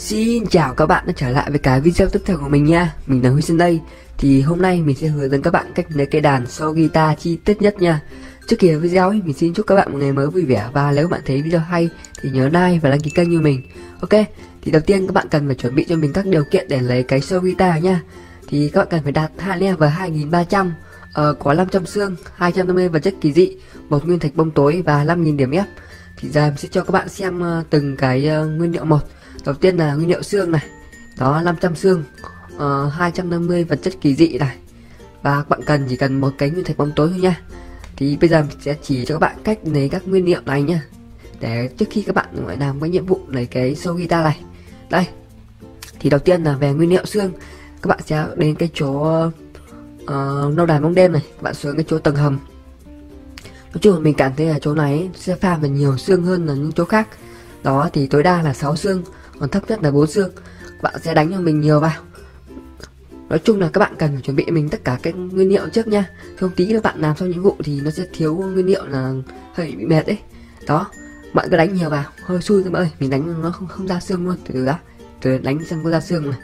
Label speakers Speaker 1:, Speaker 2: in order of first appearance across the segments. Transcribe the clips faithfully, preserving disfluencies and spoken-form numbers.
Speaker 1: Xin chào các bạn đã trở lại với cái video tiếp theo của mình nha. Mình là Huy Sơn đây. Thì hôm nay mình sẽ hướng dẫn các bạn cách lấy cây đàn solo guitar chi tiết nhất nha. Trước khi video ấy, mình xin chúc các bạn một ngày mới vui vẻ. Và nếu bạn thấy video hay thì nhớ like và đăng ký kênh như mình. Ok, thì đầu tiên các bạn cần phải chuẩn bị cho mình các điều kiện để lấy cái solo guitar nha. Thì các bạn cần phải đạt hai level hai nghìn ba trăm, uh, có năm trăm xương, hai trăm năm mươi vật chất kỳ dị, một nguyên thạch bông tối và năm nghìn điểm ép. Thì giờ mình sẽ cho các bạn xem uh, từng cái uh, nguyên liệu một. Đầu tiên là nguyên liệu xương này, đó năm trăm xương, uh, hai trăm năm mươi vật chất kỳ dị này, và các bạn cần chỉ cần một cái nguyên thạch bóng tối thôi nha. Thì bây giờ mình sẽ chỉ cho các bạn cách lấy các nguyên liệu này nha, để trước khi các bạn phải làm cái nhiệm vụ lấy cái solo guitar này. Đây, thì đầu tiên là về nguyên liệu xương, các bạn sẽ đến cái chỗ uh, lâu đài bóng đêm này, các bạn xuống cái chỗ tầng hầm. Nói chung là mình cảm thấy là chỗ này sẽ farm về nhiều xương hơn là những chỗ khác. Đó thì tối đa là sáu xương, còn thấp nhất là bốn xương. Các bạn sẽ đánh cho mình nhiều vào. Nói chung là các bạn cần phải chuẩn bị mình tất cả các nguyên liệu trước nha. Không tí các bạn làm xong nhiệm vụ thì nó sẽ thiếu nguyên liệu là hơi bị mệt đấy. Đó, bạn cứ đánh nhiều vào, hơi xui các bạn ơi, mình đánh nó không không ra xương luôn. Từ từ đã, từ đánh xem có ra xương này.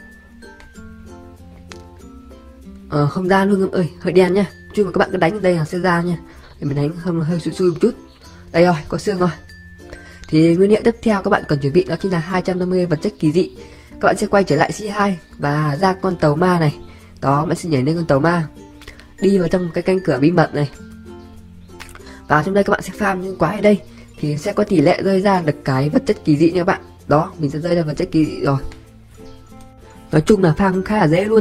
Speaker 1: Ờ, không ra luôn các bạn ơi, hơi đen nha. Chứ mà các bạn cứ đánh ở đây là sẽ ra nha. Thì mình đánh không hơi xui xui một chút. Đây rồi, có xương rồi. Thì nguyên liệu tiếp theo các bạn cần chuẩn bị đó chính là hai trăm năm mươi vật chất kỳ dị. Các bạn sẽ quay trở lại xê hai và ra con tàu ma này. Đó, bạn sẽ nhảy lên con tàu ma, đi vào trong cái cánh cửa bí mật này. Và trong đây các bạn sẽ farm những quái ở đây thì sẽ có tỷ lệ rơi ra được cái vật chất kỳ dị nha các bạn. Đó, mình sẽ rơi ra vật chất kỳ dị rồi. Nói chung là farm cũng khá là dễ luôn.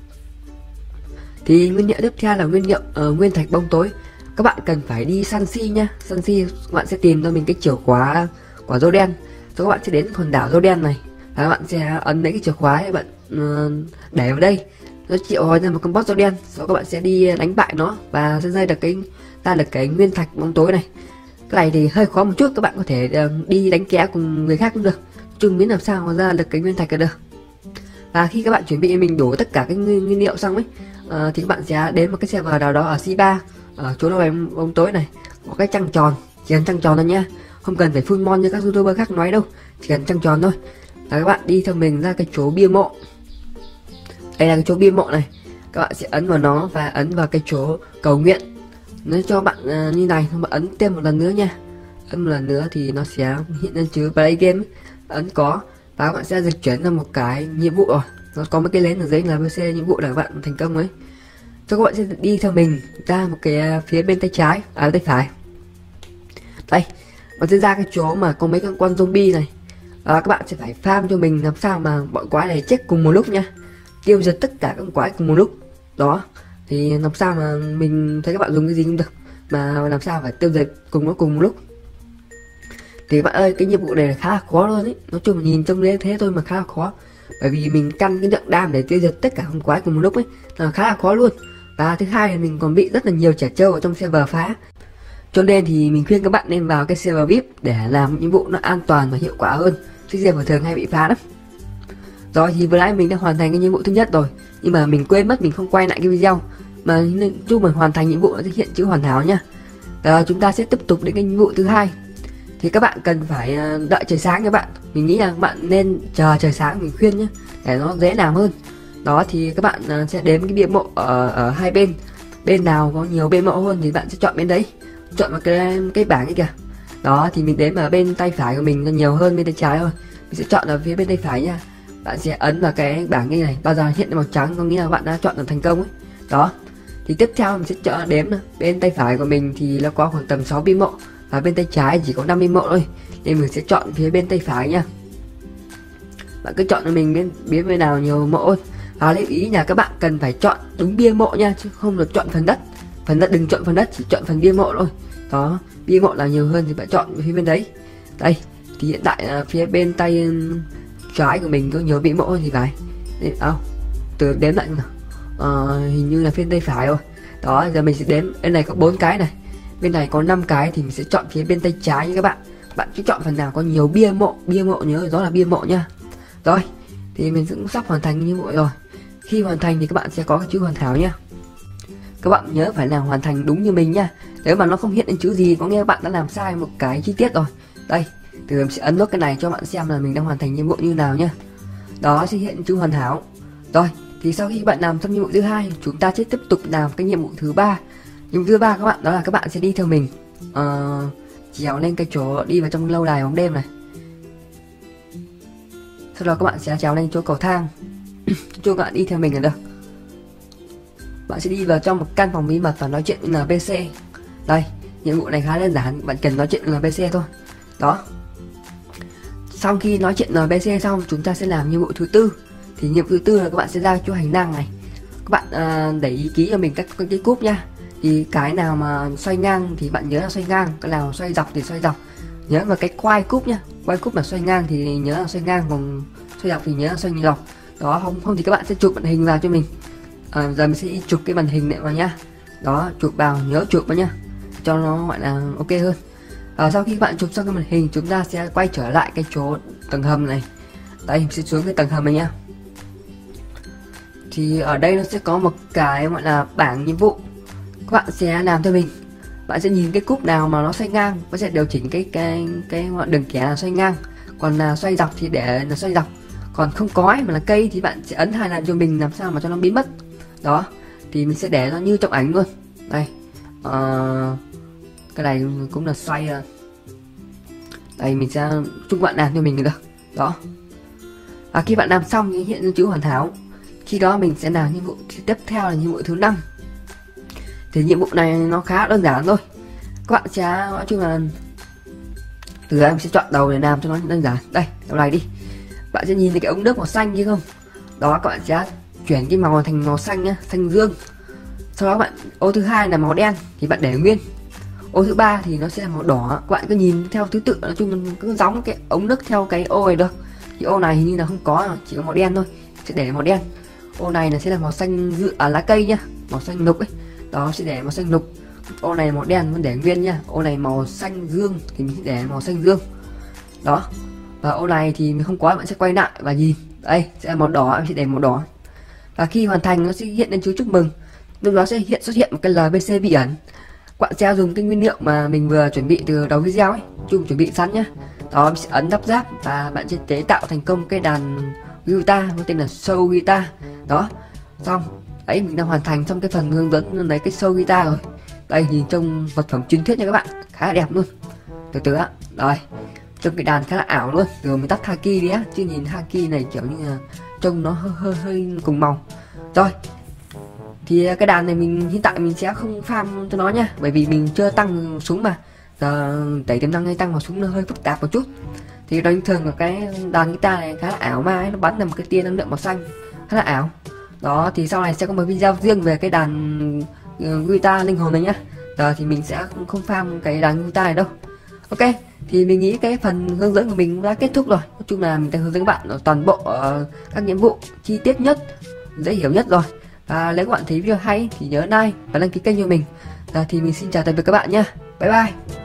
Speaker 1: Thì nguyên liệu tiếp theo là nguyên liệu uh, nguyên thạch bông tối. Các bạn cần phải đi săn si nha. Săn si các bạn sẽ tìm cho mình cái chìa khóa quả dâu đen. Rồi các bạn sẽ đến hòn đảo dâu đen này, và các bạn sẽ ấn lấy cái chìa khóa các bạn uh, để vào đây, nó triệu hồi ra một con boss dâu đen. Sau các bạn sẽ đi đánh bại nó và sẽ ra được cái ra được cái nguyên thạch bóng tối này. Cái này thì hơi khó một chút, các bạn có thể uh, đi đánh ké cùng người khác cũng được, chung biết làm sao mà ra được cái nguyên thạch là được. Và khi các bạn chuẩn bị mình đổ tất cả cái nguyên, nguyên liệu xong ấy, uh, thì các bạn sẽ đến một cái server nào đó ở xê ba, ở chỗ đâu bóng tối này có cái trăng tròn, chỉ cần trăng tròn thôi nha, không cần phải full mon như các youtuber khác nói đâu, chỉ cần trăng tròn thôi. Và các bạn đi theo mình ra cái chỗ bia mộ. Đây là cái chỗ bia mộ này, các bạn sẽ ấn vào nó và ấn vào cái chỗ cầu nguyện. Nó cho bạn uh, như này, không bạn ấn thêm một lần nữa nha, ấn một lần nữa thì nó sẽ hiện lên chữ play game, ấn có, và các bạn sẽ dịch chuyển ra một cái nhiệm vụ rồi. Nó có một cái lén ở dưới là vê xê nhiệm vụ để các bạn thành công ấy. Cho các bạn sẽ đi theo mình ra một cái phía bên tay trái, à tay phải. Đây, bạn sẽ ra cái chỗ mà có mấy con con zombie này. À, các bạn sẽ phải farm cho mình làm sao mà bọn quái này chết cùng một lúc nha, tiêu diệt tất cả các quái cùng một lúc. Đó, thì làm sao mà mình thấy các bạn dùng cái gì cũng được, mà làm sao phải tiêu diệt cùng nó cùng một lúc. Thì bạn ơi, cái nhiệm vụ này khá là khó luôn ấy. Nói chung là nhìn trông thế thế thôi mà khá là khó, bởi vì mình căn cái lượng đam để tiêu diệt tất cả con quái cùng một lúc ấy là khá là khó luôn. Và thứ hai là mình còn bị rất là nhiều trẻ trâu ở trong server phá, cho nên thì mình khuyên các bạn nên vào cái server vê i pê để làm nhiệm vụ nó an toàn và hiệu quả hơn, chứ server thường hay bị phá lắm. Rồi thì vừa nãy mình đã hoàn thành cái nhiệm vụ thứ nhất rồi, nhưng mà mình quên mất mình không quay lại cái video, mà nên chung mình hoàn thành nhiệm vụ nó sẽ hiện chữ hoàn hảo nha. Rồi chúng ta sẽ tiếp tục đến cái nhiệm vụ thứ hai. Thì các bạn cần phải đợi trời sáng các bạn. Mình nghĩ là các bạn nên chờ trời sáng, mình khuyên nhé, để nó dễ làm hơn. Đó thì các bạn sẽ đến cái bia mộ ở, ở hai bên, bên nào có nhiều bia mộ hơn thì bạn sẽ chọn bên đấy, chọn vào cái cái bảng ấy kìa. Đó thì mình đến ở bên tay phải của mình nhiều hơn bên tay trái thôi, mình sẽ chọn ở phía bên tay phải nha. Bạn sẽ ấn vào cái bảng như này, bao giờ hiện màu trắng có nghĩa là bạn đã chọn được thành công ấy. Đó thì tiếp theo mình sẽ chọn đếm bên tay phải của mình thì nó có khoảng tầm sáu bia mộ, và bên tay trái chỉ có năm bia mộ thôi, nên mình sẽ chọn phía bên tay phải nha. Bạn cứ chọn cho mình bên bên bên nào nhiều mộ hơn. Và lưu ý là các bạn cần phải chọn đúng bia mộ nha, chứ không được chọn phần đất. Phần đất đừng chọn phần đất, chỉ chọn phần bia mộ thôi. Đó, bia mộ là nhiều hơn thì bạn chọn phía bên đấy. Đây, thì hiện tại là phía bên tay trái của mình có nhiều bia mộ hơn thì phải. À, từ đếm lại nào. À, hình như là phía tay phải rồi. Đó, giờ mình sẽ đếm, bên này có bốn cái này, bên này có năm cái thì mình sẽ chọn phía bên tay trái nha các bạn. Bạn cứ chọn phần nào có nhiều bia mộ, bia mộ nhớ đó là bia mộ nha. Rồi, thì mình cũng sắp hoàn thành như vậy rồi. Khi hoàn thành thì các bạn sẽ có cái chữ hoàn hảo nha. Các bạn nhớ phải làm hoàn thành đúng như mình nha. Nếu mà nó không hiện lên chữ gì có nghĩa các bạn đã làm sai một cái chi tiết rồi. Đây, thì mình sẽ ấn nút cái này cho bạn xem là mình đang hoàn thành nhiệm vụ như nào nhá. đó sẽ hiện chữ hoàn hảo. Rồi thì sau khi bạn làm xong nhiệm vụ thứ hai, chúng ta sẽ tiếp tục làm cái nhiệm vụ thứ ba. Nhiệm vụ thứ ba các bạn, đó là các bạn sẽ đi theo mình uh, trèo lên cái chỗ đi vào trong lâu đài bóng đêm này. Sau đó các bạn sẽ trèo lên chỗ cầu thang. Cho các bạn đi theo mình là được. Bạn sẽ đi vào trong một căn phòng bí mật và nói chuyện với en pê xê. Đây, nhiệm vụ này khá đơn giản, bạn cần nói chuyện với en pê xê thôi. Đó. Sau khi nói chuyện en pê xê xong, chúng ta sẽ làm nhiệm vụ thứ tư. Thì nhiệm vụ thứ tư là các bạn sẽ ra chỗ hành lang này. Các bạn uh, để ý ký cho mình các cái cúp nha. Thì cái nào mà xoay ngang thì bạn nhớ là xoay ngang, cái nào xoay dọc thì xoay dọc. Nhớ vào cái quay cúp nhá. Quay cúp là xoay ngang thì nhớ là xoay ngang, còn xoay dọc thì nhớ là xoay dọc. Đó, không không thì các bạn sẽ chụp màn hình vào cho mình. À, giờ mình sẽ chụp cái màn hình này vào nhá. Đó, chụp vào, nhớ chụp vào nhá, cho nó gọi là ok hơn. À, sau khi các bạn chụp xong cái màn hình, chúng ta sẽ quay trở lại cái chỗ tầng hầm này. Đây, mình sẽ xuống cái tầng hầm này nhá. Thì ở đây nó sẽ có một cái gọi là bảng nhiệm vụ. Các bạn sẽ làm theo mình. Bạn sẽ nhìn cái cúp nào mà nó xoay ngang, bạn sẽ điều chỉnh cái cái cái đường kẻ là xoay ngang, còn là xoay dọc thì để là xoay dọc. Còn không có ấy, mà là cây thì bạn sẽ ấn hai lần cho mình làm sao mà cho nó biến mất. Đó, thì mình sẽ để nó như trong ảnh luôn. Đây, uh, cái này cũng là xoay. Đây, mình sẽ chúc bạn làm cho mình được. Đó. Và khi bạn làm xong thì hiện chữ hoàn hảo. Khi đó mình sẽ làm nhiệm vụ tiếp theo là nhiệm vụ thứ năm. Thì nhiệm vụ này nó khá đơn giản thôi. Các bạn sẽ nói chung là từ đây mình sẽ chọn đầu để làm cho nó đơn giản. Đây, đầu này đi. Bạn sẽ nhìn thấy cái ống nước màu xanh chứ không? Đó, các bạn sẽ chuyển cái màu thành màu xanh nhá, xanh dương. Sau đó bạn ô thứ hai là màu đen thì bạn để nguyên. Ô thứ ba thì nó sẽ là màu đỏ. Các bạn cứ nhìn theo thứ tự, nói chung là cứ gióng cái ống nước theo cái ô này được. Thì ô này hình như là không có, chỉ có màu đen thôi, sẽ để màu đen. Ô này là sẽ là màu xanh dự à, lá cây nhá, màu xanh lục ấy. Đó, sẽ để màu xanh lục. Ô này màu đen vẫn để nguyên nhá. Ô này màu xanh dương thì mình sẽ để màu xanh dương. Đó. Và ô này thì mình không có, bạn sẽ quay lại và nhìn. Đây, sẽ là màu đỏ, em sẽ để màu đỏ. Và khi hoàn thành nó sẽ hiện lên chú chúc mừng. Lúc đó sẽ hiện xuất hiện một cái lờ bê xê bí ẩn. Các bạn sẽ dùng cái nguyên liệu mà mình vừa chuẩn bị từ đầu video ấy, chung chuẩn bị sẵn nhá. Đó, mình sẽ ấn lắp ráp và bạn sẽ chế tạo thành công cái đàn guitar có tên là Soul Guitar. Đó, xong. Đấy, mình đã hoàn thành xong cái phần hướng dẫn lấy cái Soul Guitar rồi. Đây, nhìn trông vật phẩm truyền thuyết nha các bạn, khá là đẹp luôn. Từ từ á, rồi. Trông cái đàn khá là ảo luôn. Rồi mình tắt Haki đi á, chứ nhìn Haki này kiểu như là trông nó hơi hơi, hơi cùng màu. Rồi. Thì cái đàn này mình hiện tại mình sẽ không farm cho nó nha, bởi vì mình chưa tăng súng mà. Giờ đẩy tiềm năng hay tăng vào súng nó hơi phức tạp một chút. Thì bình thường là cái đàn guitar này khá là ảo ma ấy, nó bắn ra một cái tia năng lượng màu xanh, khá là ảo. Đó, thì sau này sẽ có một video riêng về cái đàn uh, guitar linh hồn này nhá. Giờ thì mình sẽ không, không farm cái đàn guitar này đâu. Ok, thì mình nghĩ cái phần hướng dẫn của mình đã kết thúc rồi. Nói chung là mình đã hướng dẫn các bạn ở toàn bộ uh, các nhiệm vụ chi tiết nhất, dễ hiểu nhất rồi. Và nếu các bạn thấy video hay thì nhớ like và đăng ký kênh cho mình. Giờ thì mình xin chào tạm biệt các bạn nhé. Bye bye.